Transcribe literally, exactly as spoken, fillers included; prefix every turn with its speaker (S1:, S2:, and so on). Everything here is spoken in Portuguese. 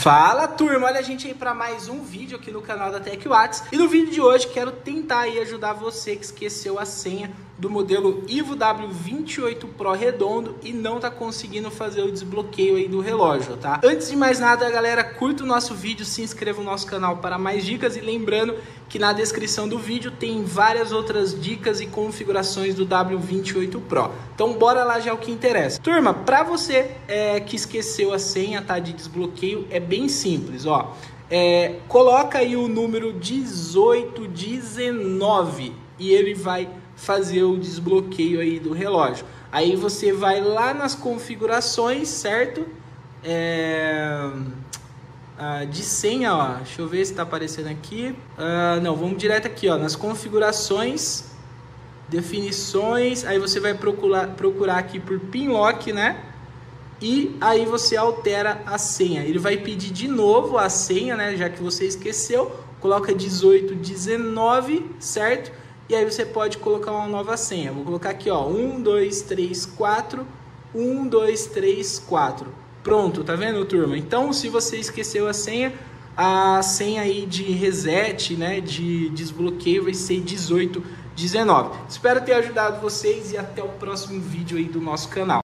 S1: Fala turma, olha a gente aí para mais um vídeo aqui no canal da TecWatts. E no vídeo de hoje quero tentar aí ajudar você que esqueceu a senha do modelo Evo W vinte e oito Pro redondo e não tá conseguindo fazer o desbloqueio aí do relógio, tá? Antes de mais nada, galera, curta o nosso vídeo, se inscreva no nosso canal para mais dicas e lembrando que na descrição do vídeo tem várias outras dicas e configurações do W vinte e oito Pro. Então bora lá já é o que interessa. Turma, para você é, que esqueceu a senha, tá, de desbloqueio, é bem simples, ó. É, coloca aí o número dezoito dezenove e ele vai fazer o desbloqueio aí do relógio. Aí você vai lá nas configurações, certo? É... Ah, de senha, ó. Deixa eu ver se tá aparecendo aqui. Ah, não, vamos direto aqui, ó, nas configurações, definições. Aí você vai procurar, procurar aqui por Pinlock, né? E aí você altera a senha. Ele vai pedir de novo a senha, né? Já que você esqueceu. Coloca dezoito dezenove, certo? E aí você pode colocar uma nova senha. Vou colocar aqui, ó, um, dois, três, quatro, um, dois, três, quatro. Pronto, tá vendo, turma? Então, se você esqueceu a senha, a senha aí de reset, né, de desbloqueio vai ser dezoito dezenove. Espero ter ajudado vocês e até o próximo vídeo aí do nosso canal.